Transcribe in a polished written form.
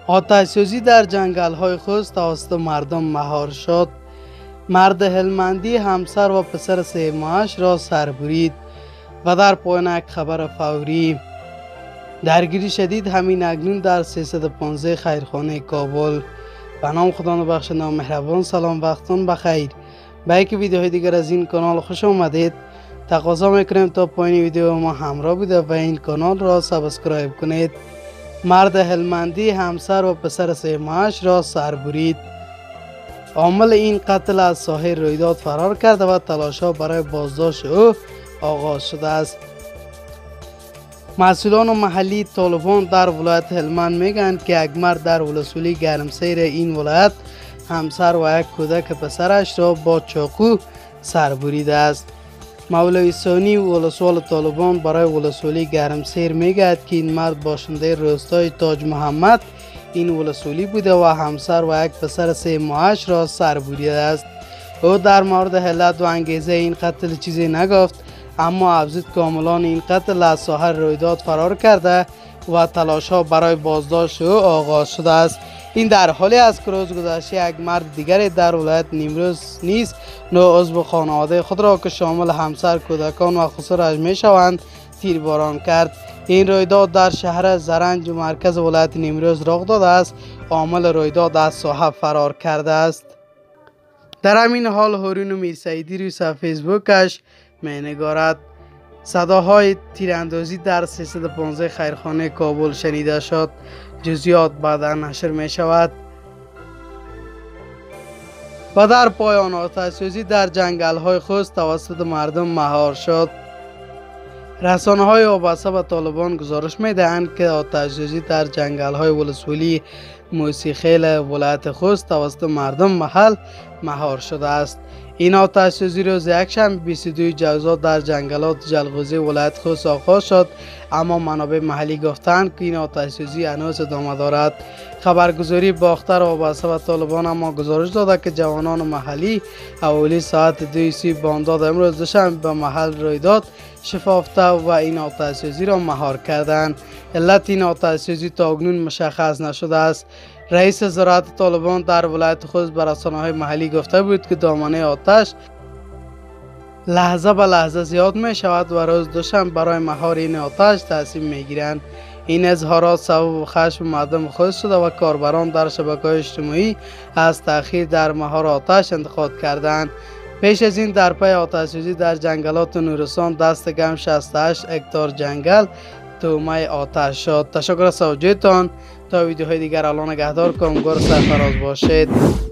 آتش‌سوزی در جنگل‌های خوست توسط مردم مهار شد. مرد هلمندی همسر و پسر 3 ماهش را سر برید و در پایان یک خبر فوری درگیری شدید همین اکنون در 315 خیرخانه کابل. به نام خدا بخشنده و مهربان. سلام، وقتتون بخیر. به یک ویدیوهای دیگر از این کانال خوش آمدید. تقاضا میکنیم تا پایین ویدیو ما همراه بوده و این کانال را سابسکرایب کنید. مرد هلمندی همسر و پسر 3 ماهش را سر برید. عامل این قتل از ساحه رویداد فرار کرده و تلاش‌ها برای بازداشت او آغاز شده است. مسئولان محلی طالبان در ولایت هلمند میگویند که یک مرد در ولسوالی گرمسیر این ولایت همسر و یک کودک پسرش را با چاقو سر بریده است. مولوی ثانی ولسوال طالبان برای ولسوالی گرمسیر میگوید که این مرد باشنده روستای تاج محمد این ولسوالی بوده و همسر و یک پسر 3 ماهش را سر بریده است. او در مورد علت و انگیزه این قتل چیزی نگفت، اما افزود که عاملان این قتل از ساحه رویداد فرار کرده و تلاش‌ها برای بازداشت او آغاز شده است. این در حالی است که روز گذشته یک مرد دیگری در ولایت نیمروز نیز 9 عضو خانواده خود را که شامل همسر، کودکان و خسرش میشوند تیرباران کرد. این رویداد در شهر زرنج مرکز ولایت نیمروز رخ داده است. عامل رویداد از ساحه فرار کرده است. در همین حال هارون میرسیدی روی صفحه فیسبوکش مینگارد صداهای تیراندازی در 315 خیرخانه کابل شنیده شد. جزئیات بعدا نشر می شود. و در پایان آتش‌سوزی در جنگل‌های خوست توسط مردم مهار شد. رسانه‌های وابسته به طالبان گزارش می‌دهند که آتش‌سوزی در جنگل‌های ولسوالی موسیخیل ولایت خوست توسط مردم محل مهار شده است. این آتش‌سوزی روز یکشنبه 22 جوزا در جنگلات جلغوزی ولایت خوست آغاز شد، اما منابع محلی گفتند که این آتش‌سوزی هنوز ادامه دارد. خبرگزاری باختر وابسته به طالبان اما گزارش داده که جوانان محلی حوالی ساعت 2:30 بامداد امروز دوشنبه به محل رویداد شفافته و این آتش‌سوزی را مهار کردند. علت این آتش‌سوزی تا اکنون مشخص نشده است. رئیس وزارت طالبان در ولایت خوست به رسانه‌های محلی گفته بود که دامنه آتش لحظه به لحظه زیاد می شود و روز دوشنبه برای مهار این آتش تصمیم می گیرند. این اظهارات سبب خشم مردم خوست شده و کاربران در شبکه‌های اجتماعی از تأخیر در مهار آتش انتقاد کردند. پیش از این در پی آتش‌سوزی در جنگلات نورستان دست کم 68 هکتار جنگل تومه آتش شد. تشکر از توجهتان. تا ویدیوهای دیگر الان نگهدار کنم. گور سرفراز باشید.